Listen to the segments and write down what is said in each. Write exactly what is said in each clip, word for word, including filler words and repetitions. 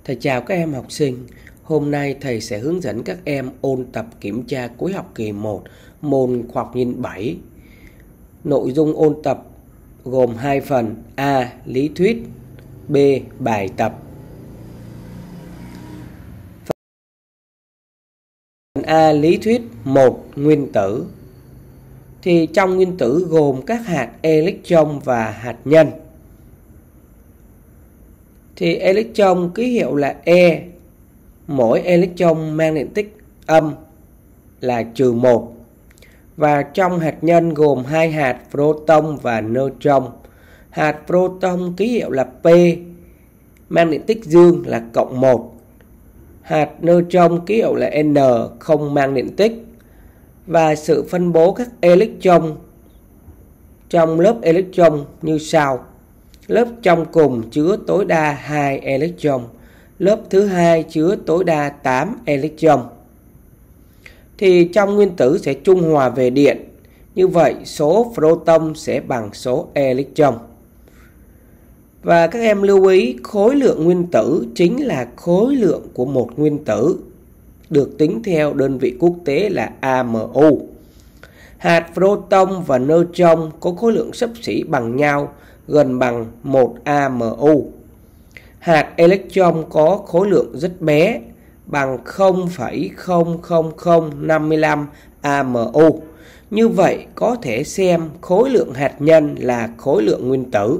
Thầy chào các em học sinh. Hôm nay thầy sẽ hướng dẫn các em ôn tập kiểm tra cuối học kỳ một môn khoa học nhìn bảy. Nội dung ôn tập gồm hai phần: A. Lý thuyết, B. Bài tập. Phần A. Lý thuyết một. Nguyên tử. Thì trong nguyên tử gồm các hạt electron và hạt nhân. Thì electron ký hiệu là E, mỗi electron mang điện tích âm là trừ một. Và trong hạt nhân gồm hai hạt proton và neutron. Hạt proton ký hiệu là P, mang điện tích dương là cộng một. Hạt neutron ký hiệu là N, không mang điện tích. Và sự phân bố các electron trong lớp electron như sau. Lớp trong cùng chứa tối đa hai electron, lớp thứ hai chứa tối đa tám electron. Thì trong nguyên tử sẽ trung hòa về điện, như vậy số proton sẽ bằng số electron. Và các em lưu ý khối lượng nguyên tử chính là khối lượng của một nguyên tử, được tính theo đơn vị quốc tế là a em u. Hạt proton và neutron có khối lượng xấp xỉ bằng nhau, gần bằng một a em u. Hạt electron có khối lượng rất bé, bằng không phẩy không không không năm lăm a em u. Như vậy có thể xem khối lượng hạt nhân là khối lượng nguyên tử.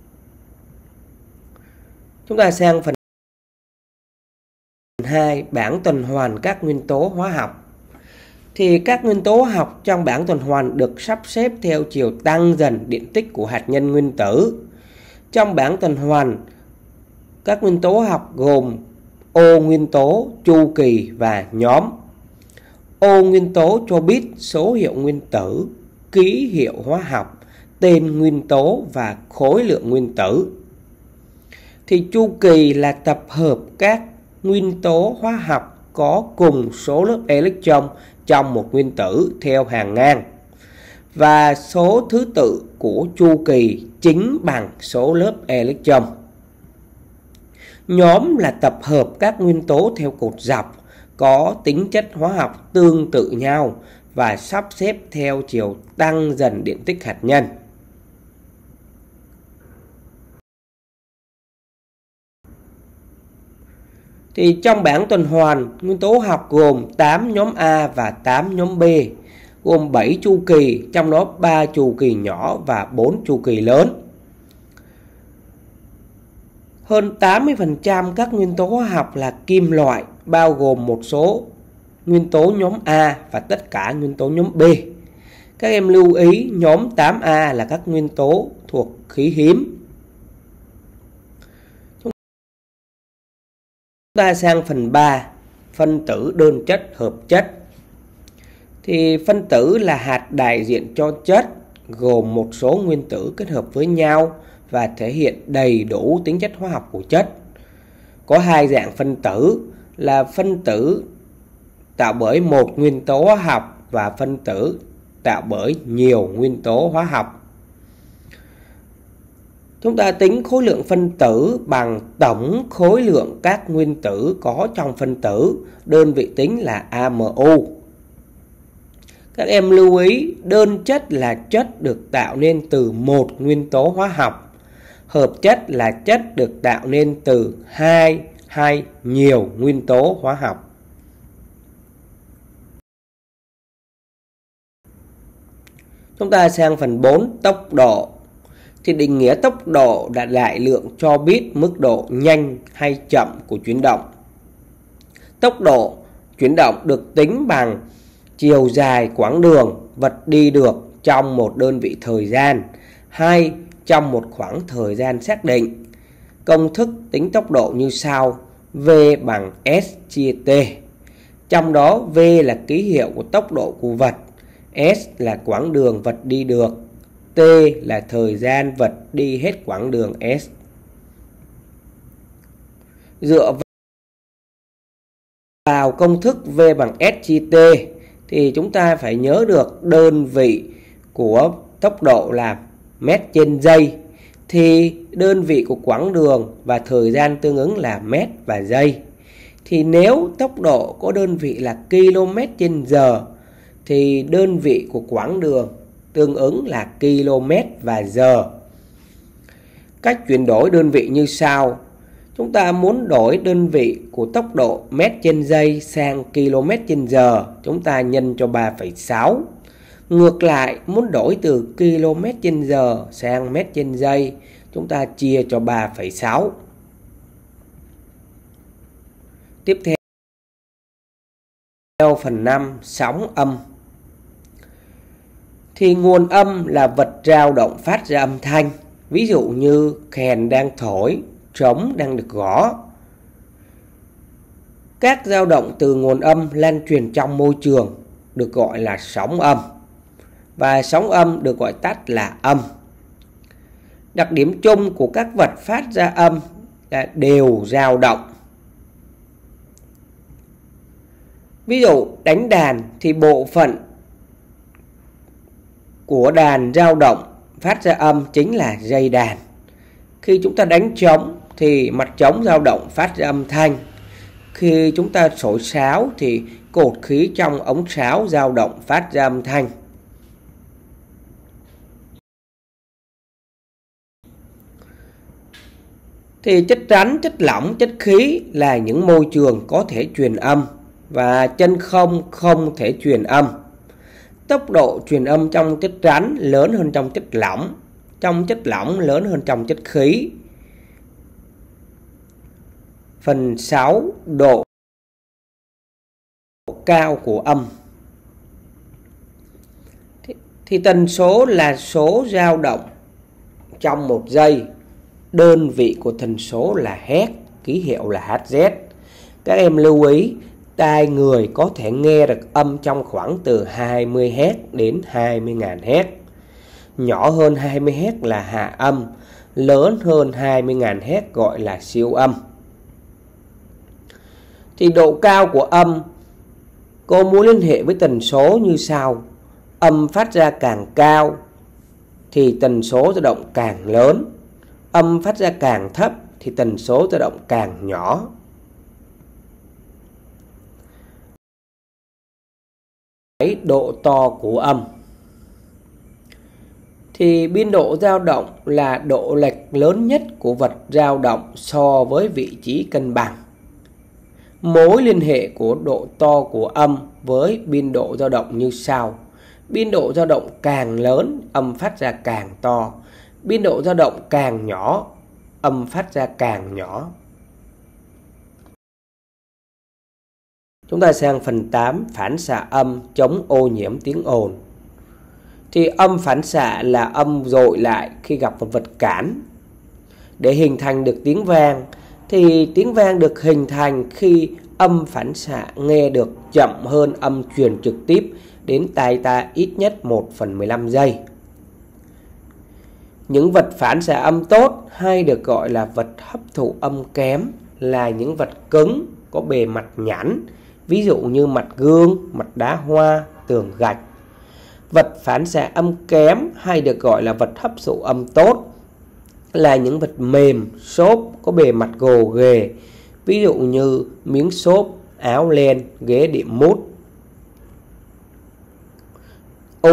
Chúng ta sang phần hai, bảng tuần hoàn các nguyên tố hóa học. Thì các nguyên tố hóa học trong bảng tuần hoàn được sắp xếp theo chiều tăng dần điện tích của hạt nhân nguyên tử. Trong bảng tuần hoàn, các nguyên tố hóa học gồm ô nguyên tố, chu kỳ và nhóm. Ô nguyên tố cho biết số hiệu nguyên tử, ký hiệu hóa học, tên nguyên tố và khối lượng nguyên tử. Thì chu kỳ là tập hợp các nguyên tố hóa học có cùng số lớp electron trong một nguyên tử theo hàng ngang. Và số thứ tự của chu kỳ chính bằng số lớp electron. Nhóm là tập hợp các nguyên tố theo cột dọc, có tính chất hóa học tương tự nhau và sắp xếp theo chiều tăng dần điện tích hạt nhân. Thì trong bảng tuần hoàn, nguyên tố học gồm tám nhóm A và tám nhóm B, gồm bảy chu kỳ, trong đó ba chu kỳ nhỏ và bốn chu kỳ lớn. Hơn tám mươi phần trăm các nguyên tố hóa học là kim loại, bao gồm một số nguyên tố nhóm A và tất cả nguyên tố nhóm B. Các em lưu ý nhóm tám A là các nguyên tố thuộc khí hiếm. Chúng ta sang phần ba, phân tử đơn chất hợp chất. Thì phân tử là hạt đại diện cho chất, gồm một số nguyên tử kết hợp với nhau và thể hiện đầy đủ tính chất hóa học của chất. Có hai dạng phân tử là phân tử tạo bởi một nguyên tố hóa học và phân tử tạo bởi nhiều nguyên tố hóa học. Chúng ta tính khối lượng phân tử bằng tổng khối lượng các nguyên tử có trong phân tử, đơn vị tính là a em u. Các em lưu ý đơn chất là chất được tạo nên từ một nguyên tố hóa học. Hợp chất là chất được tạo nên từ hai hay nhiều nguyên tố hóa học. Chúng ta sang phần bốn, tốc độ. Thì định nghĩa tốc độ là đại lượng cho biết mức độ nhanh hay chậm của chuyển động. Tốc độ chuyển động được tính bằng chiều dài quãng đường vật đi được trong một đơn vị thời gian hay trong một khoảng thời gian xác định. Công thức tính tốc độ như sau: V bằng S chia T. Trong đó V là ký hiệu của tốc độ của vật, S là quãng đường vật đi được, T là thời gian vật đi hết quãng đường S. Dựa vào công thức V bằng S chia T thì chúng ta phải nhớ được đơn vị của tốc độ là mét trên giây. thì đơn vị của quãng đường và thời gian tương ứng là mét và giây. Thì nếu tốc độ có đơn vị là km trên giờ thì đơn vị của quãng đường tương ứng là km và giờ. Cách chuyển đổi đơn vị như sau. Chúng ta muốn đổi đơn vị của tốc độ mét trên giây sang km trên giờ, chúng ta nhân cho ba phẩy sáu. Ngược lại, muốn đổi từ km trên giờ sang mét trên giây, chúng ta chia cho ba phẩy sáu. Tiếp theo phần năm, sóng âm. Thì nguồn âm là vật dao động phát ra âm thanh. Ví dụ như kèn đang thổi, trống đang được gõ. Các dao động từ nguồn âm lan truyền trong môi trường được gọi là sóng âm. Và sóng âm được gọi tắt là âm. Đặc điểm chung của các vật phát ra âm là đều dao động. Ví dụ đánh đàn thì bộ phận của đàn dao động phát ra âm chính là dây đàn. Khi chúng ta đánh trống thì mặt trống dao động phát ra âm thanh. Khi chúng ta thổi sáo thì cột khí trong ống sáo dao động phát ra âm thanh. Thì chất rắn, chất lỏng, chất khí là những môi trường có thể truyền âm và chân không không thể truyền âm. Tốc độ truyền âm trong chất rắn lớn hơn trong chất lỏng, trong chất lỏng lớn hơn trong chất khí. Phần sáu. Độ cao của âm. Thì, thì tần số là số dao động trong một giây. Đơn vị của tần số là Hz, ký hiệu là hát dét. Các em lưu ý, tai người có thể nghe được âm trong khoảng từ hai mươi héc đến hai mươi nghìn héc. Nhỏ hơn hai mươi héc là hạ âm, lớn hơn hai mươi nghìn héc gọi là siêu âm. Thì độ cao của âm có mối liên hệ với tần số như sau. Âm phát ra càng cao thì tần số dao động càng lớn. Âm phát ra càng thấp thì tần số dao động càng nhỏ. Độ to của âm. Thì biên độ dao động là độ lệch lớn nhất của vật dao động so với vị trí cân bằng. Mối liên hệ của độ to của âm với biên độ dao động như sau. Biên độ dao động càng lớn, âm phát ra càng to. Biên độ dao động càng nhỏ, âm phát ra càng nhỏ. Chúng ta sang phần tám, phản xạ âm chống ô nhiễm tiếng ồn. Thì âm phản xạ là âm dội lại khi gặp một vật cản. Để hình thành được tiếng vang, thì tiếng vang được hình thành khi âm phản xạ nghe được chậm hơn âm truyền trực tiếp đến tai ta ít nhất một phần mười lăm giây. Những vật phản xạ âm tốt hay được gọi là vật hấp thụ âm kém là những vật cứng có bề mặt nhẵn, ví dụ như mặt gương, mặt đá hoa, tường gạch. Vật phản xạ âm kém hay được gọi là vật hấp thụ âm tốt là những vật mềm, xốp có bề mặt gồ ghề, ví dụ như miếng xốp, áo len, ghế đệm mút. Ô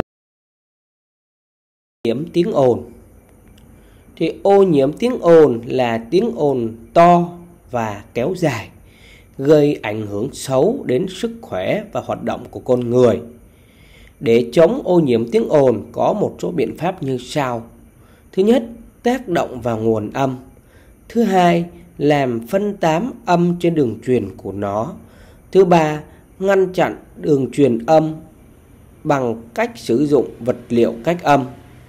nhiễm tiếng ồn. Thì ô nhiễm tiếng ồn là tiếng ồn to và kéo dài, gây ảnh hưởng xấu đến sức khỏe và hoạt động của con người. Để chống ô nhiễm tiếng ồn có một số biện pháp như sau. Thứ nhất, tác động vào nguồn âm. Thứ hai, làm phân tán âm trên đường truyền của nó. Thứ ba, ngăn chặn đường truyền âm bằng cách sử dụng vật liệu cách âm.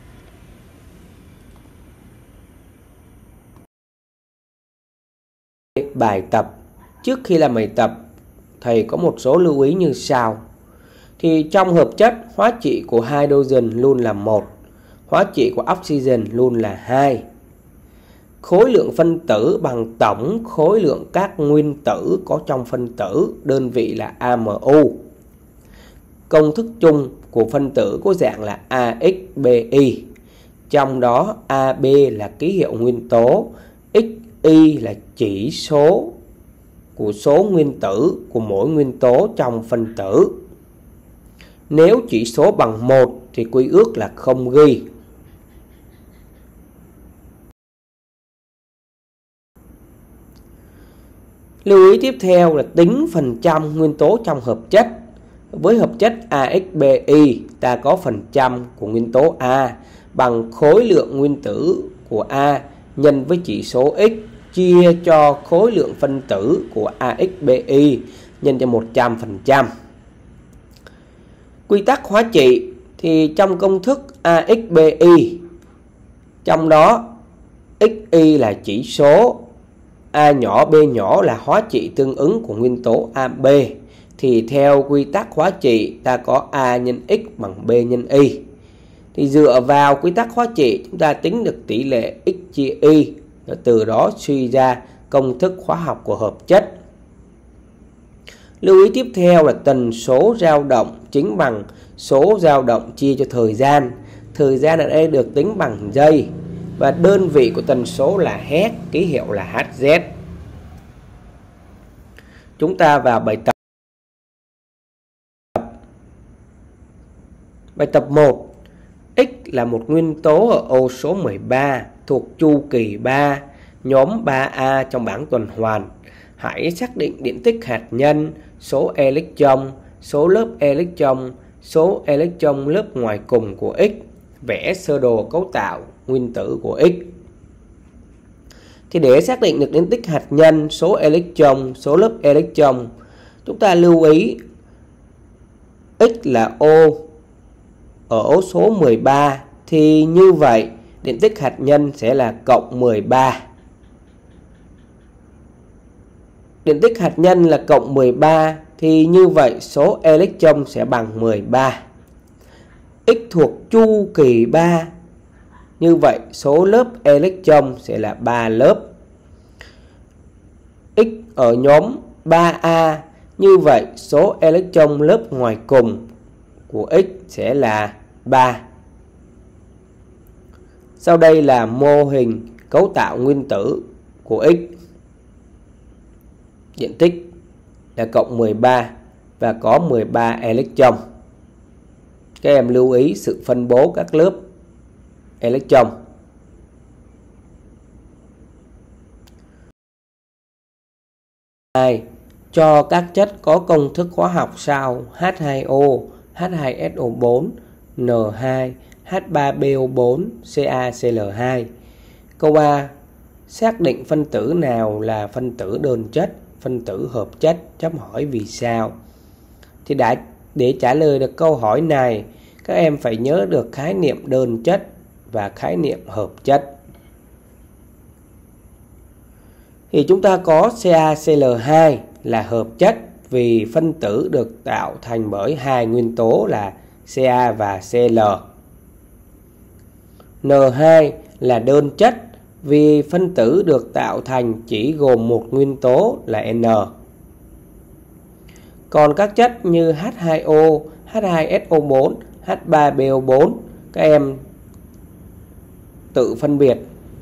Bài tập. Trước khi làm bài tập, thầy có một số lưu ý như sau. Thì trong hợp chất, hóa trị của hydrogen luôn là một, hóa trị của oxygen luôn là hai. Khối lượng phân tử bằng tổng khối lượng các nguyên tử có trong phân tử, đơn vị là a em u. Công thức chung của phân tử có dạng là a ích bê i, trong đó a bê là ký hiệu nguyên tố, xy là chỉ số của số nguyên tử của mỗi nguyên tố trong phân tử. Nếu chỉ số bằng một thì quy ước là không ghi. Lưu ý tiếp theo là tính phần trăm nguyên tố trong hợp chất. Với hợp chất a ích bê i, ta có phần trăm của nguyên tố A bằng khối lượng nguyên tử của A nhân với chỉ số x chia cho khối lượng phân tử của a ích bê i nhân cho một trăm phần trăm. Quy tắc hóa trị thì trong công thức a ích bê i, trong đó xy là chỉ số, A nhỏ B nhỏ là hóa trị tương ứng của nguyên tố a bê, thì theo quy tắc hóa trị ta có A nhân x bằng B nhân y. Thì dựa vào quy tắc hóa trị chúng ta tính được tỷ lệ x chia y, và từ đó suy ra công thức hóa học của hợp chất. Lưu ý tiếp theo là tần số dao động chính bằng số dao động chia cho thời gian. Thời gian ở đây được tính bằng giây và đơn vị của tần số là Hz, ký hiệu là hát dét. Chúng ta vào bài tập. Bài tập một. X là một nguyên tố ở ô số mười ba thuộc chu kỳ ba, nhóm ba A trong bảng tuần hoàn. Hãy xác định điện tích hạt nhân, số electron, số lớp electron, số electron lớp ngoài cùng của X. Vẽ sơ đồ cấu tạo nguyên tử của X. Thì để xác định được điện tích hạt nhân, số electron, số lớp electron, chúng ta lưu ý X là ô ở ô số mười ba, thì như vậy điện tích hạt nhân sẽ là cộng mười ba. Điện tích hạt nhân là cộng mười ba, thì như vậy số electron sẽ bằng mười ba. X thuộc chu kỳ ba, như vậy số lớp electron sẽ là ba lớp. X ở nhóm ba A, như vậy số electron lớp ngoài cùng của X sẽ là ba. Sau đây là mô hình cấu tạo nguyên tử của X. Điện tích là cộng mười ba và có mười ba electron. Các em lưu ý sự phân bố các lớp electron. hai. Cho các chất có công thức hóa học sau: hát hai ô, hát hai ét o bốn, en hai, hát ba bê o bốn, xê a xê lờ hai. Câu A. Xác định phân tử nào là phân tử đơn chất, phân tử hợp chất, chấm hỏi vì sao. Thì đã, để trả lời được câu hỏi này, các em phải nhớ được khái niệm đơn chất và khái niệm hợp chất. Thì chúng ta có xê a xê lờ hai là hợp chất vì phân tử được tạo thành bởi hai nguyên tố là Ca và Cl. en hai là đơn chất vì phân tử được tạo thành chỉ gồm một nguyên tố là N. Còn các chất như hát hai ô, hát hai ét o bốn, hát ba bê o bốn các em tự phân biệt.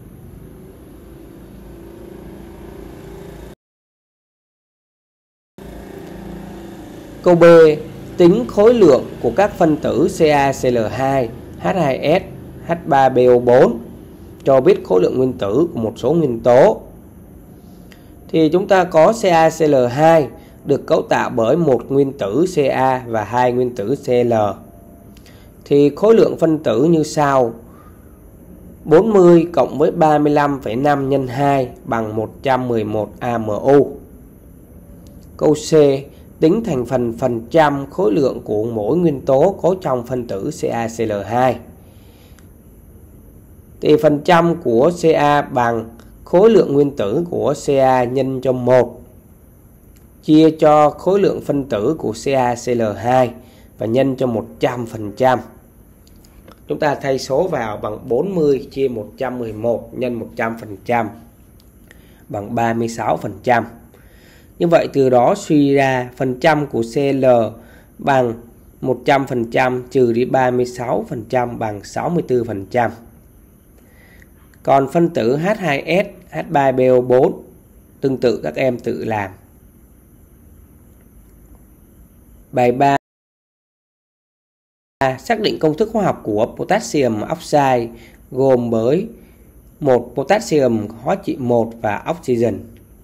Câu B. Tính khối lượng của các phân tử xê a xê lờ hai, hát hai ét, hát ba bê o bốn cho biết khối lượng nguyên tử của một số nguyên tố. Thì chúng ta có xê a xê lờ hai được cấu tạo bởi một nguyên tử Ca và hai nguyên tử Cl. Thì khối lượng phân tử như sau: bốn mươi cộng với ba mươi lăm phẩy năm nhân hai bằng một trăm mười một a em u. Câu C. Tính thành phần phần trăm khối lượng của mỗi nguyên tố có trong phân tử xê a xê lờ hai. Thì phần trăm của Ca bằng khối lượng nguyên tử của Ca nhân cho một chia cho khối lượng phân tử của xê a xê lờ hai và nhân cho một trăm phần trăm. Chúng ta thay số vào bằng bốn mươi chia một trăm mười một nhân một trăm phần trăm bằng ba mươi sáu phần trăm. Như vậy từ đó suy ra phần trăm của Cl bằng một trăm phần trăm trừ đi ba mươi sáu phần trăm bằng sáu mươi tư phần trăm. Còn phân tử H hai S, H ba B O bốn tương tự các em tự làm. Bài ba. Xác định công thức hóa học của potassium oxide gồm bởi một potassium hóa trị một và oxygen.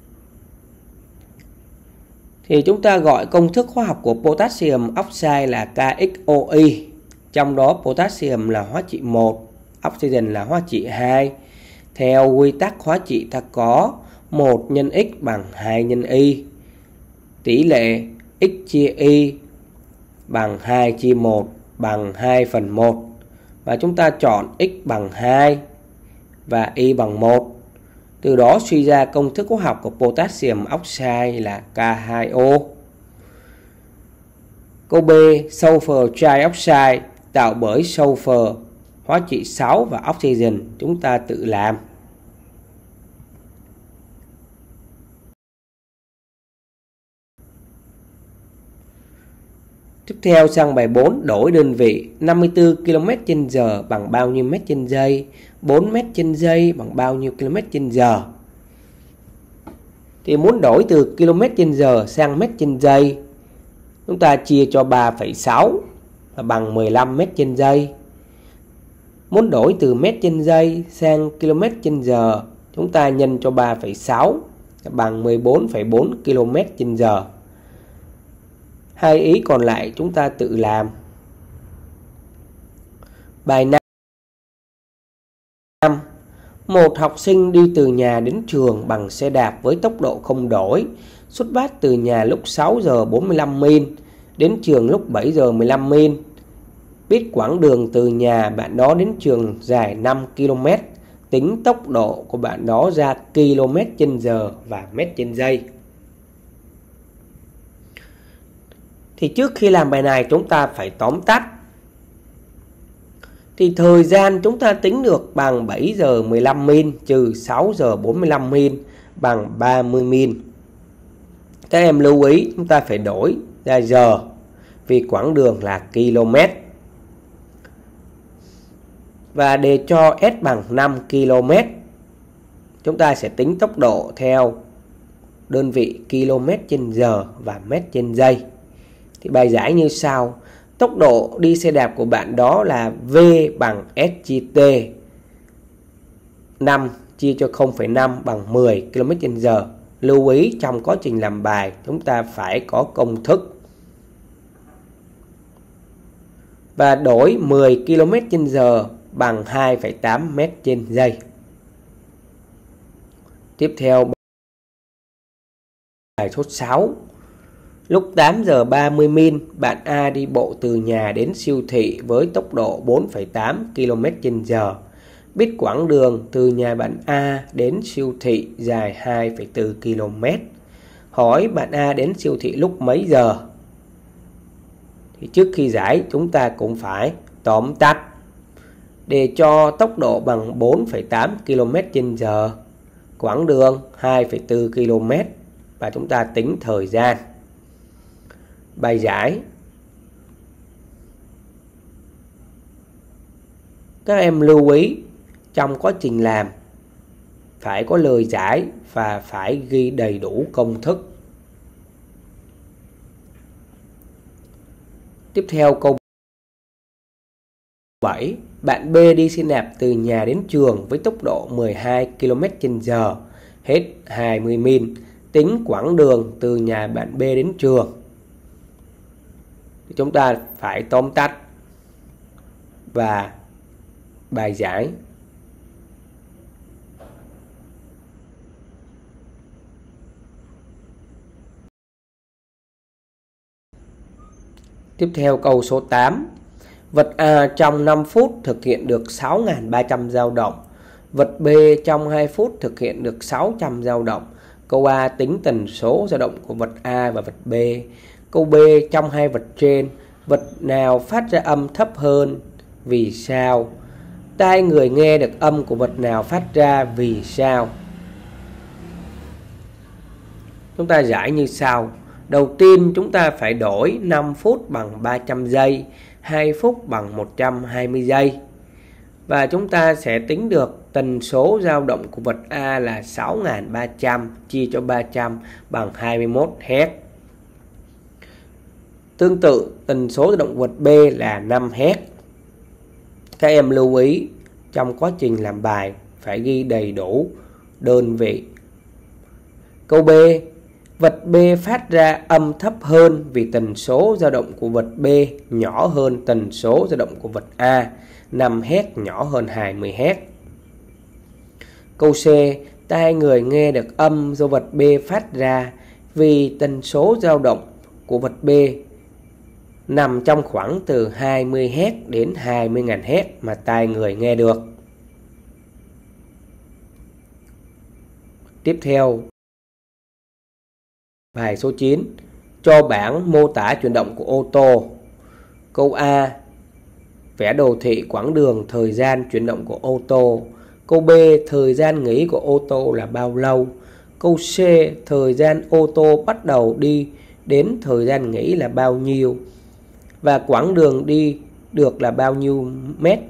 Thì chúng ta gọi công thức hóa học của potassium oxide là K X O I. Trong đó potassium là hóa trị một, oxygen là hóa trị hai. Theo quy tắc hóa trị ta có một nhân X bằng hai nhân Y. Tỷ lệ X chia Y bằng hai chia một bằng hai phần một. Và chúng ta chọn X bằng hai và Y bằng một. Từ đó suy ra công thức hóa học của potassium oxide là K hai O. Câu B. Sulfur trioxide tạo bởi sulfur hóa trị sáu và oxygen. Chúng ta tự làm. Tiếp theo sang bài bốn, đổi đơn vị. Năm mươi tư ki lô mét trên giờ bằng bao nhiêu mét trên giây? bốn mét trên giây bằng bao nhiêu km trên giờ? Thì muốn đổi từ km trên giờ sang mét trên giây, chúng ta chia cho ba phẩy sáu là bằng mười lăm mét trên giây. Muốn đổi từ mét trên giây sang km trên giờ, chúng ta nhân cho ba phẩy sáu là bằng mười bốn phẩy bốn km trên giờ. Hai ý còn lại chúng ta tự làm. Bài năm. Một học sinh đi từ nhà đến trường bằng xe đạp với tốc độ không đổi, xuất phát từ nhà lúc sáu giờ bốn mươi lăm min, đến trường lúc bảy giờ mười lăm min. Biết quãng đường từ nhà bạn đó đến trường dài năm ki lô mét, tính tốc độ của bạn đó ra km trên giờ và mét trên giây. Thì trước khi làm bài này chúng ta phải tóm tắt. Thì thời gian chúng ta tính được bằng bảy giờ mười lăm min trừ sáu giờ bốn mươi lăm min bằng ba mươi min. Các em lưu ý chúng ta phải đổi ra giờ vì quãng đường là km. Và để cho S bằng năm ki lô mét, chúng ta sẽ tính tốc độ theo đơn vị km trên giờ và mét trên giây. Thì bài giải như sau. Tốc độ đi xe đạp của bạn đó là V bằng S chia T. năm chia cho không phẩy năm bằng mười ki lô mét trên giờ. Lưu ý trong quá trình làm bài chúng ta phải có công thức. Và đổi mười ki lô mét trên giờ bằng hai phẩy tám mét trên giây. Tiếp theo bài số sáu. Lúc tám giờ ba mươi min, bạn A đi bộ từ nhà đến siêu thị với tốc độ bốn phẩy tám ki lô mét trên giờ. Biết quãng đường từ nhà bạn A đến siêu thị dài hai phẩy bốn ki lô mét. Hỏi bạn A đến siêu thị lúc mấy giờ? Thì trước khi giải chúng ta cũng phải tóm tắt. Để cho tốc độ bằng bốn phẩy tám ki lô mét trên giờ, quãng đường hai phẩy bốn ki lô mét và chúng ta tính thời gian. Bài giải. Các em lưu ý trong quá trình làm phải có lời giải và phải ghi đầy đủ công thức. Tiếp theo câu bảy. Bạn B đi xe đạp từ nhà đến trường với tốc độ mười hai ki lô mét trên giờ, hết hai mươi min. Tính quãng đường từ nhà bạn B đến trường. Chúng ta phải tóm tắt và bài giải. Tiếp theo câu số tám. Vật A trong năm phút thực hiện được sáu nghìn ba trăm dao động. Vật B trong hai phút thực hiện được sáu trăm dao động. Câu A tính tần số dao động của vật A và vật B. Câu B trong hai vật trên, vật nào phát ra âm thấp hơn? Vì sao? Tai người nghe được âm của vật nào phát ra? Vì sao? Chúng ta giải như sau. Đầu tiên chúng ta phải đổi năm phút bằng ba trăm giây, hai phút bằng một trăm hai mươi giây. Và chúng ta sẽ tính được tần số dao động của vật A là sáu nghìn ba trăm chia cho ba trăm bằng hai mươi mốt héc. Tương tự tần số dao động vật B là năm héc. Các em lưu ý trong quá trình làm bài phải ghi đầy đủ đơn vị. Câu B, vật B phát ra âm thấp hơn vì tần số dao động của vật B nhỏ hơn tần số dao động của vật A, năm héc nhỏ hơn hai mươi héc. Câu C, tai người nghe được âm do vật B phát ra vì tần số dao động của vật B nằm trong khoảng từ hai mươi héc đến hai mươi nghìn héc mà tai người nghe được. Tiếp theo, bài số chín, cho bảng mô tả chuyển động của ô tô. Câu A, vẽ đồ thị quãng đường thời gian chuyển động của ô tô. Câu B, thời gian nghỉ của ô tô là bao lâu? Câu C, thời gian ô tô bắt đầu đi đến thời gian nghỉ là bao nhiêu? Và quãng đường đi được là bao nhiêu mét?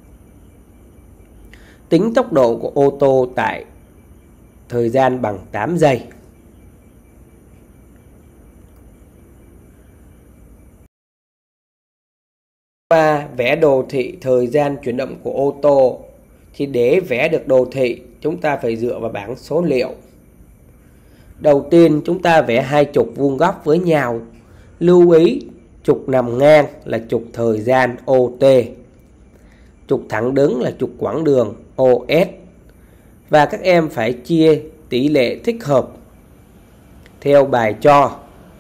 Tính tốc độ của ô tô tại thời gian bằng tám giây. Ba, vẽ đồ thị thời gian chuyển động của ô tô. Thì để vẽ được đồ thị, chúng ta phải dựa vào bảng số liệu. Đầu tiên chúng ta vẽ hai trục vuông góc với nhau. Lưu ý trục nằm ngang là trục thời gian ô tê. Trục thẳng đứng là trục quãng đường ô ét. Và các em phải chia tỷ lệ thích hợp theo bài cho.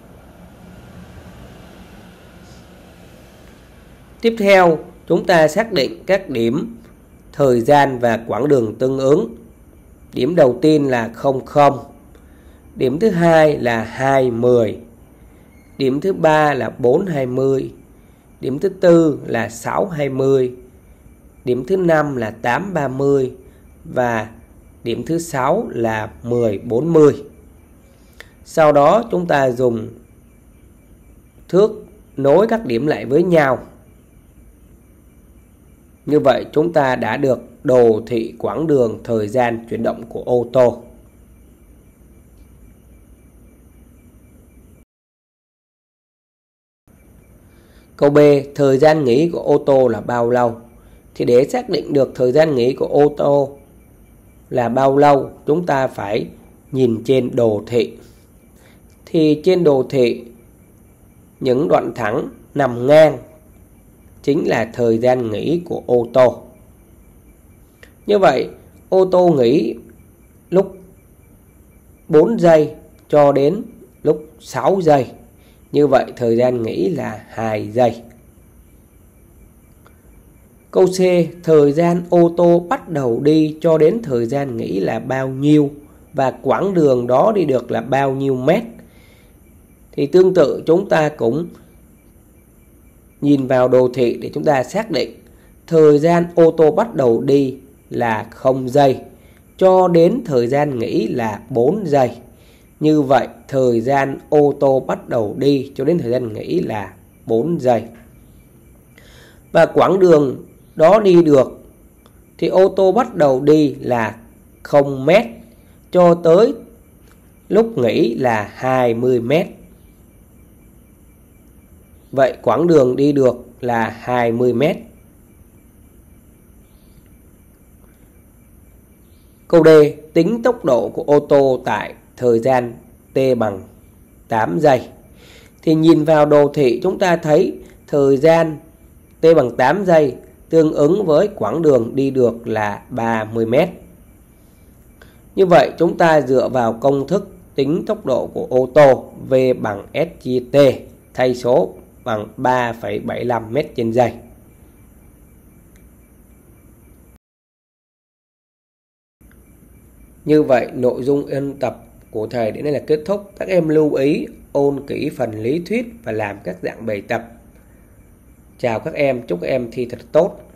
Tiếp theo, chúng ta xác định các điểm thời gian và quãng đường tương ứng. Điểm đầu tiên là không không. Điểm thứ hai là hai mươi. Điểm thứ ba là bốn hai mươi. Điểm thứ tư là sáu hai mươi. Điểm thứ năm là tám ba mươi. Và điểm thứ sáu là mười bốn mươi. Sau đó chúng ta dùng thước nối các điểm lại với nhau. Như vậy chúng ta đã được đồ thị quãng đường thời gian chuyển động của ô tô. Câu B, thời gian nghỉ của ô tô là bao lâu? Thì để xác định được thời gian nghỉ của ô tô là bao lâu, chúng ta phải nhìn trên đồ thị. Thì trên đồ thị, những đoạn thẳng nằm ngang chính là thời gian nghỉ của ô tô. Như vậy, ô tô nghỉ lúc bốn giây cho đến lúc sáu giây. Như vậy, thời gian nghỉ là hai giây. Câu C, thời gian ô tô bắt đầu đi cho đến thời gian nghỉ là bao nhiêu? Và quãng đường đó đi được là bao nhiêu mét? Thì tương tự chúng ta cũng nhìn vào đồ thị để chúng ta xác định thời gian ô tô bắt đầu đi là không giây cho đến thời gian nghỉ là bốn giây. Như vậy thời gian ô tô bắt đầu đi cho đến thời gian nghỉ là bốn giây. Và quãng đường đó đi được thì ô tô bắt đầu đi là không mét cho tới lúc nghỉ là hai mươi mét. Vậy quãng đường đi được là hai mươi mét. Câu D, tính tốc độ của ô tô tại thời gian t bằng tám giây. Thì nhìn vào đồ thị chúng ta thấy thời gian t bằng tám giây tương ứng với quãng đường đi được là ba mươi mét. Như vậy chúng ta dựa vào công thức tính tốc độ của ô tô V bằng S chia T thay số bằng ba phẩy bảy lăm mét trên giây. Như vậy nội dung ôn tập của thầy đến đây là kết thúc. Các em lưu ý ôn kỹ phần lý thuyết và làm các dạng bài tập. Chào các em, chúc các em thi thật tốt.